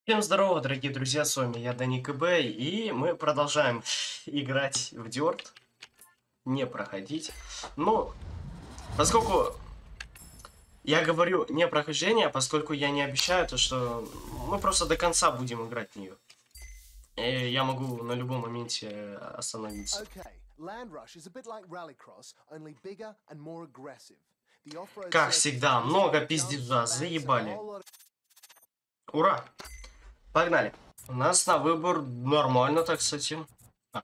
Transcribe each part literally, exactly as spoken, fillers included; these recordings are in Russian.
Всем здорово, дорогие друзья, с вами я, Дани КБ, и мы продолжаем играть в Dirt, не проходить. Ну, поскольку я говорю не прохождение, поскольку я не обещаю, то что мы просто до конца будем играть в нее. И я могу на любом моменте остановиться. Как всегда, много пиздежа, заебали. Ура! Погнали. У нас на выбор нормально, так кстати. А.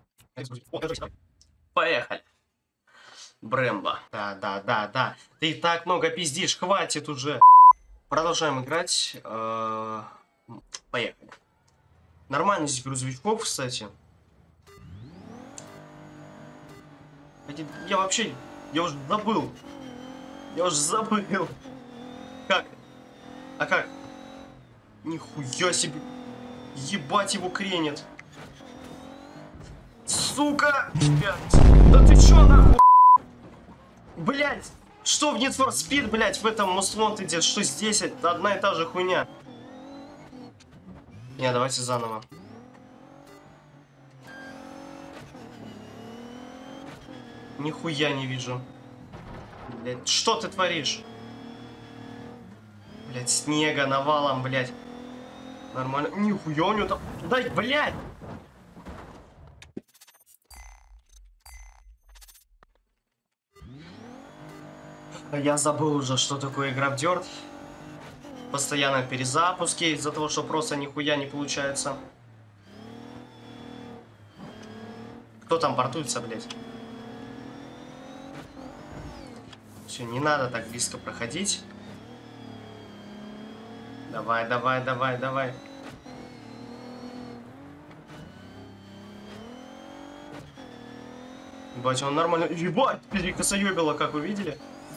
Поехали. Брэмбо. Да, да, да, да. Ты так много пиздишь, хватит уже. Продолжаем играть. Поехали. Нормально здесь грузовичков, кстати. Я вообще... Я уже забыл. Я уже забыл. Как? А как? Нихуя себе. Ебать, его кренит. Сука! Да ты чё нахуй? Блять! Что в Need for Speed, блять, в этом Most Wanted, что здесь? Это одна и та же хуйня. Не, давайте заново. Нихуя не вижу. Блять, что ты творишь? Блять, снега навалом, блять. Нормально. Нихуя у него там... Дай, блядь! Я забыл уже, что такое игра в Dirt. Постоянно перезапуски из-за того, что просто нихуя не получается. Кто там портуется, блядь? Все, не надо так близко проходить. Давай, давай, давай, давай. Ебать, он нормально... Ебать, перекосоебило, как вы видели?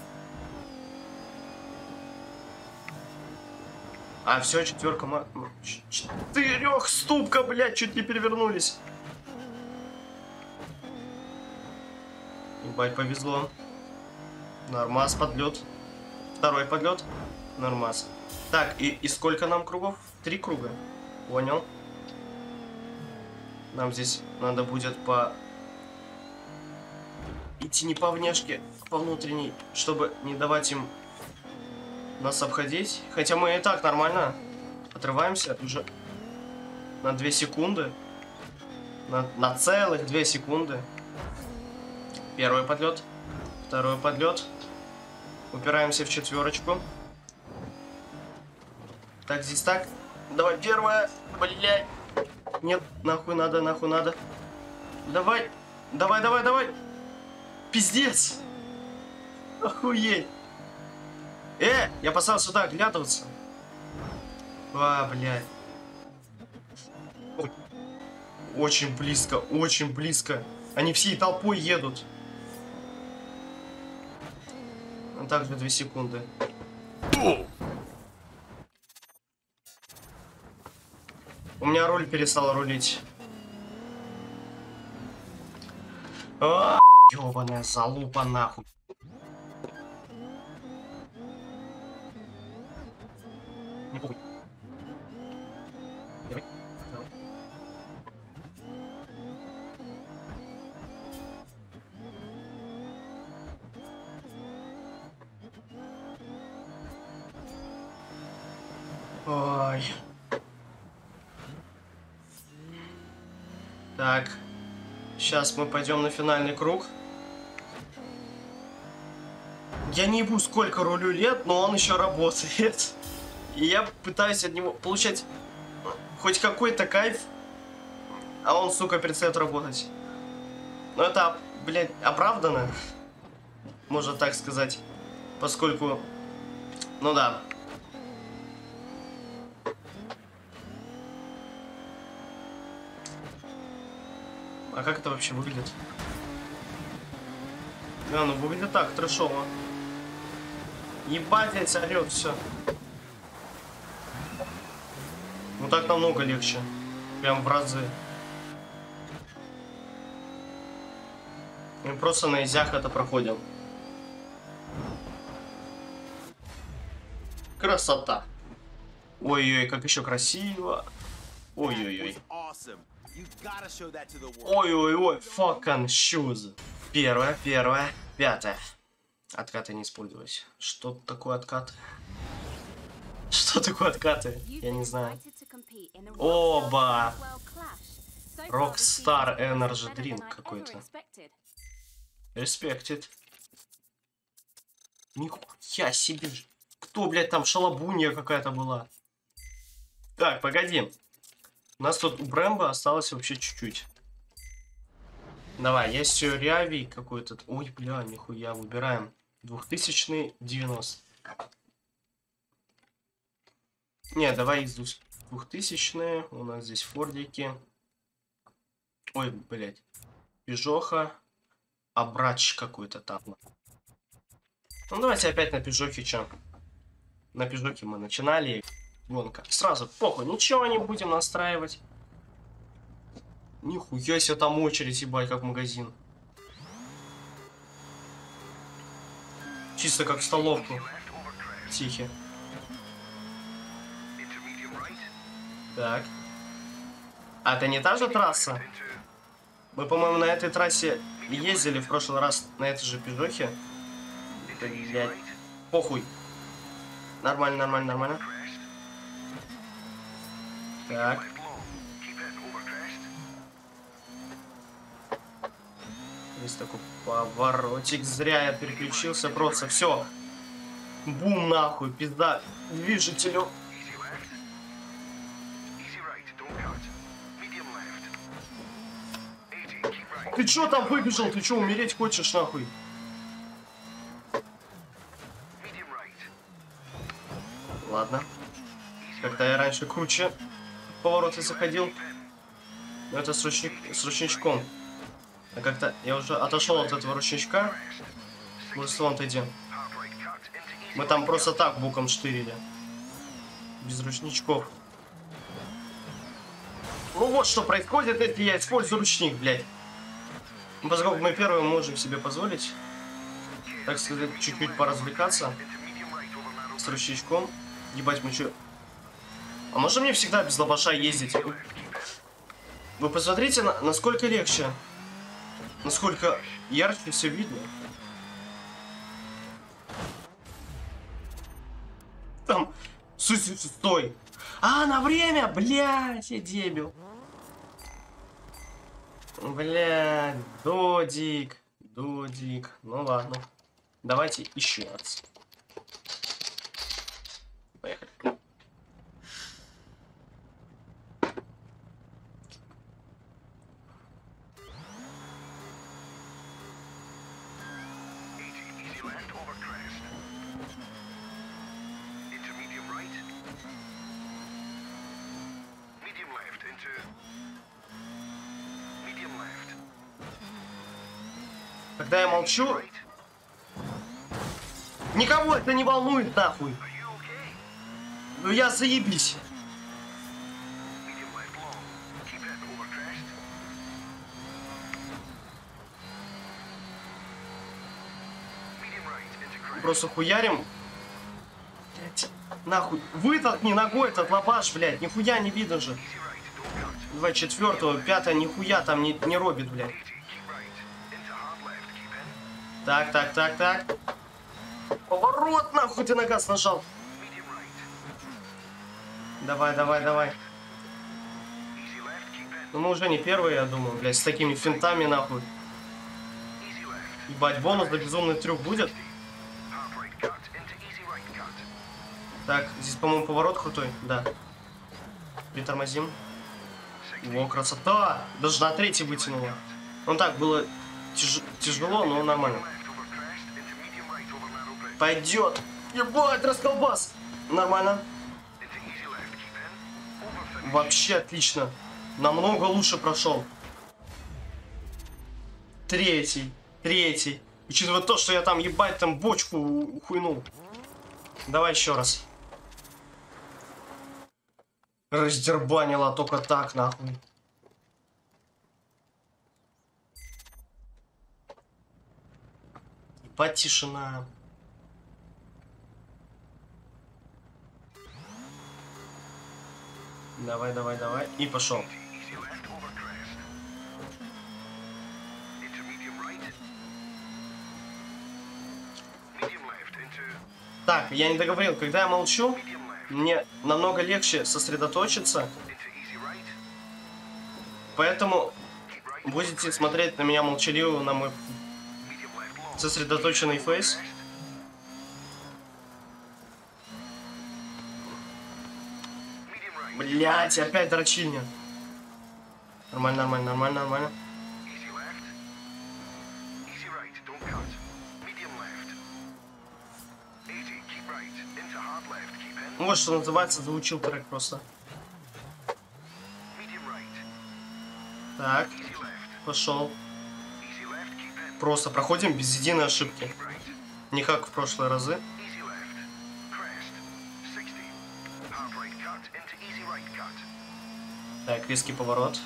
А, все, четверка... Ма... Четырех ступка, блядь, чуть не перевернулись. Ебать, повезло. Нормас, подлет. Второй подлет. Нормас. Так, и, и сколько нам кругов? Три круга. Понял. Нам здесь надо будет по... идти не по внешке, а по внутренней, чтобы не давать им нас обходить. Хотя мы и так нормально отрываемся уже на две секунды. На, на целых две секунды. Первый подлет. Второй подлет. Упираемся в четверочку. Так, здесь так. Давай, первая. Блядь. Нет, нахуй надо, нахуй надо. Давай. Давай, давай, давай. Пиздец. Охуеть. Э, я послал сюда оглядываться. А, блядь. Очень близко, очень близко. Они всей толпой едут. А также две секунды. У меня руль перестал рулить. А, ёбаная залупа нахуй. Не похуй. Давай. Давай. Ой. Так. Сейчас мы пойдем на финальный круг. Я не ебу, сколько рулю лет, но он еще работает. И я пытаюсь от него получать хоть какой-то кайф, а он, сука, перестает работать. Но это, блядь, оправдано, можно так сказать, поскольку, ну да. А как это вообще выглядит? Да, ну выглядит так, трэшово. Ебать, блядь, орёт, все. Ну так намного легче. Прям в разы. Мы просто на изях это проходим. Красота. Ой-ой, как еще красиво. Ой-ой-ой. Ой-ой-ой, fucking shoes. Первое, первое, пятое. Откаты не использовать. Что такое откат? Что такое откаты? Я не знаю. Оба! Rockstar Energy Drink какой-то. Respected. Нихуя себе. Кто, блядь, там шалобунья какая-то была? Так, погоди. У нас тут у Брэмбо осталось вообще чуть-чуть. Давай, есть Ряви какой-то. Ой, бля, нихуя, выбираем. двухтысячный девяносто. Не, давай из двухтысячные. У нас здесь фордики. Ой, блядь. Пежоха. А брач какой-то там. Ну, давайте опять на Пежохе, чё. На Пежохе мы начинали. Гонка. Сразу, похуй, ничего не будем настраивать. Нихуя себе там очередь, ебать, как магазин. Чисто как в столовку. Тихи. Так. А это не та же трасса? Мы, по-моему, на этой трассе ездили в прошлый раз на этой же Пежохе. Блядь. Похуй. Нормально, нормально, нормально. Так. Есть такой поворотик. Зря я переключился. Просто все. Бум, нахуй. Пизда. Движителю. Ты чё там выбежал? Ты чё, умереть хочешь, нахуй? Ладно. Как-то я раньше круче в повороты заходил. Но это с, ручник, с ручничком. А как-то я уже отошел от этого ручничка. Может, вон ты иди. Мы там просто так боком штырили. Без ручничков. Ну вот что происходит, если я использую ручник, блядь. Ну, поскольку мы первые можем себе позволить, так сказать, чуть-чуть поразвлекаться с ручничком. Ебать, мы чё? А можно мне всегда без лобаша ездить? Вы посмотрите, на, насколько легче. Насколько ярче все видно. Там... Стой! А, на время! Блядь, я дебил. Блядь, Додик. Додик. Ну ладно. Давайте еще раз. Поехали. Когда я молчу, никого это не волнует, нахуй. Ну я заебись. Просто хуярим. Блять, нахуй. Вытолкни ногой этот лобаш, блядь. Нихуя не видно же. Два четвертого, пятое, нихуя там не, не робит, блядь. Так, так, так, так. Поворот, нахуй ты на газ нажал. Давай, давай, давай. Ну мы уже не первые, я думаю, блядь, с такими финтами, нахуй. Ебать, бонус да безумный трюк будет. Так, здесь, по-моему, поворот крутой, да. Притормозим. О, красота! Даже на третий вытянуло. Ну так, было тяж... тяжело, но нормально. Пойдет. Ебать, расколбас. Нормально. Вообще отлично. Намного лучше прошел. Третий. Третий. Учитывая то, что я там, ебать, там бочку хуйнул. Давай еще раз. Раздербанила только так, нахуй. Ебать, тишина. Давай, давай, давай. И пошел. Так, я не договорил. Когда я молчу, мне намного легче сосредоточиться. Поэтому будете смотреть на меня молчаливо, на мой сосредоточенный фейс. Блять, опять дрочильня. Нормально, нормально, нормально, нормально. Вот что называется, заучил трек просто. Так, пошел. Просто проходим без единой ошибки. Не как в прошлые разы. Так, резкий поворот.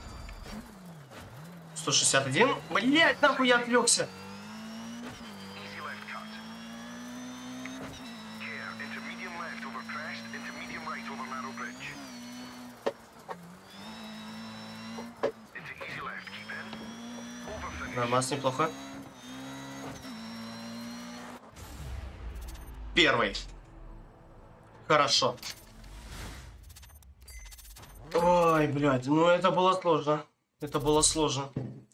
сто шестьдесят один. Блять, нахуй я отвлекся. Нормально, неплохо. Первый. Хорошо. Ой, блядь, ну это было сложно. Это было сложно.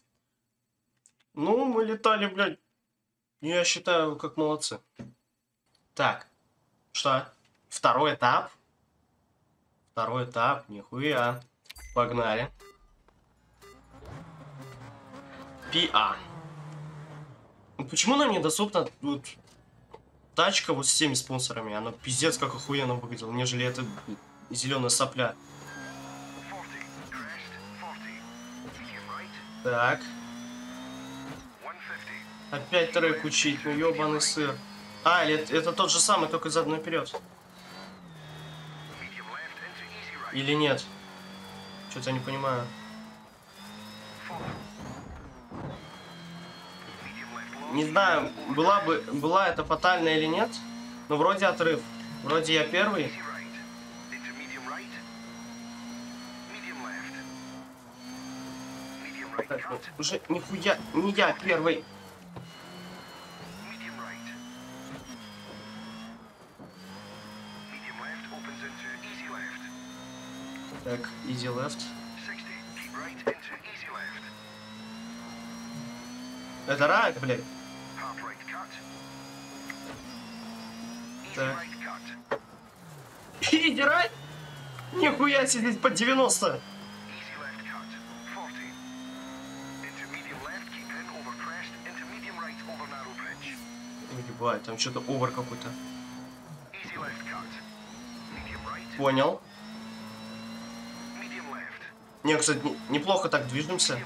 Ну, мы летали, блядь. Я считаю, как молодцы. Так. Что? Второй этап? Второй этап, нихуя. Погнали. Пиа. Почему нам недоступна вот, тачка вот с теми спонсорами? Она пиздец как охуенно выглядела, нежели эта зеленая сопля. Так. Опять трек учить, ну ёбаный сыр. А, или это, это тот же самый, только задом наперед. Или нет? Что-то я не понимаю. Не знаю, была бы была это фатальная или нет, но вроде отрыв. Вроде я первый. Так, вот, уже нихуя не я первый. Так, easy left. Это рак, блядь. Так. Easy right? Нихуя себе здесь под девяносто. Ебать, там что-то овер какой-то. Понял. Не, кстати, не, неплохо так движемся.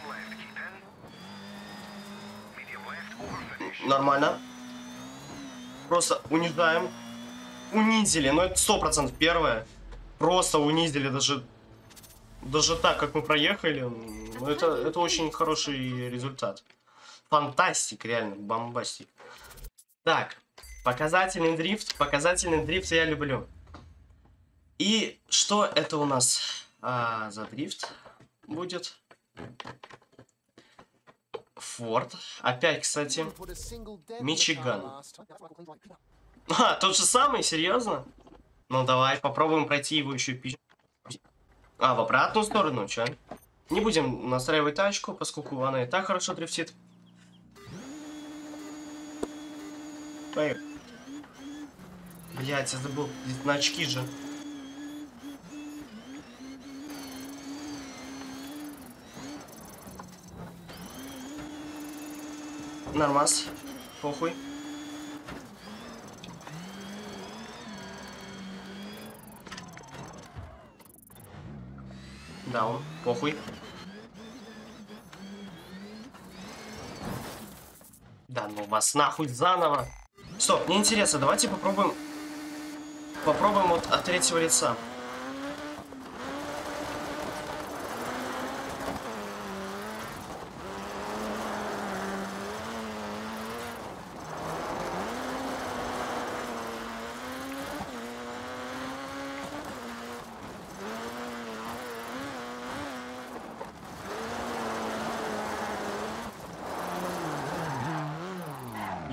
Нормально. Просто унижаем. Унизили, но это сто процентов первое. Просто унизили даже... Даже так, как мы проехали. Ну, это, это очень хороший результат. Фантастик, реально, бомбастик. Так, показательный дрифт. Показательный дрифт я люблю. И что это у нас а, за дрифт будет? Форд. Опять, кстати, Мичиган. А, тот же самый? Серьезно? Ну, давай попробуем пройти его еще пи... А, в обратную сторону, чё? Не будем настраивать тачку, поскольку она и так хорошо дрифтит. Поехали. Блять, я забыл. Здесь на очки же. Нормас. Похуй. Даун. Похуй. Да ну вас нахуй заново. Стоп, мне интересно, давайте попробуем. Попробуем вот от третьего лица.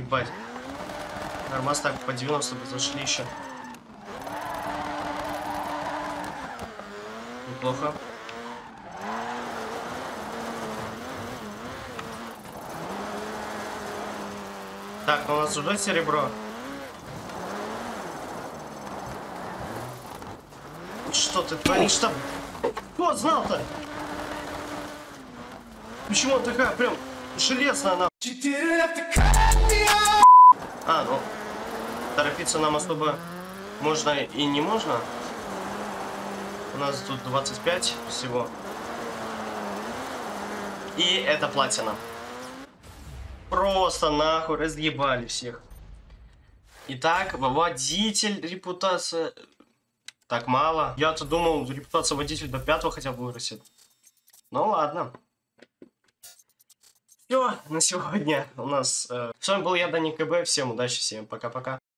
Ебать. Нормас так по девяносто бы зашли еще. Неплохо. Так, ну у нас уже серебро. Что ты творишь-то? Кто знал-то? Почему она такая прям железная она? А, ну, торопиться нам особо можно и не можно. У нас тут двадцать пять всего. И это платина. Просто нахуй разъебали всех. Итак, водитель, репутация... Так мало. Я-то думал, репутация водителя до пятого хотя бы вырастет. Ну ладно. Все, на сегодня у нас... Э... С вами был я, Даня КБ. Всем удачи, всем пока-пока.